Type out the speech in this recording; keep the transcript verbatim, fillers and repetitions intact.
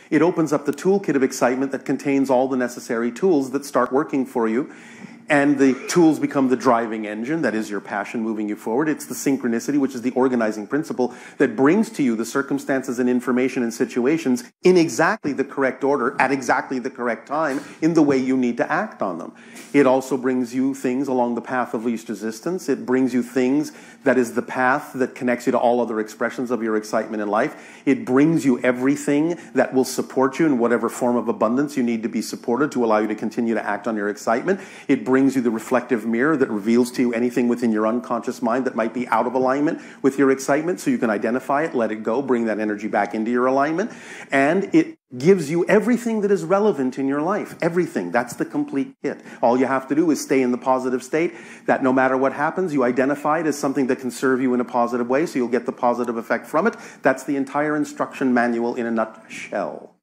It opens up the toolkit of excitement that contains all the necessary tools that start working for you. And the tools become the driving engine, that is your passion moving you forward. It's the synchronicity, which is the organizing principle that brings to you the circumstances and information and situations in exactly the correct order, at exactly the correct time, in the way you need to act on them. It also brings you things along the path of least resistance. It brings you things that is the path that connects you to all other expressions of your excitement in life. It brings you everything that will support you in whatever form of abundance you need to be supported to allow you to continue to act on your excitement. It brings brings you the reflective mirror that reveals to you anything within your unconscious mind that might be out of alignment with your excitement, so you can identify it, let it go, bring that energy back into your alignment. And it gives you everything that is relevant in your life. Everything. That's the complete kit. All you have to do is stay in the positive state, that no matter what happens, you identify it as something that can serve you in a positive way, so you'll get the positive effect from it. That's the entire instruction manual in a nutshell.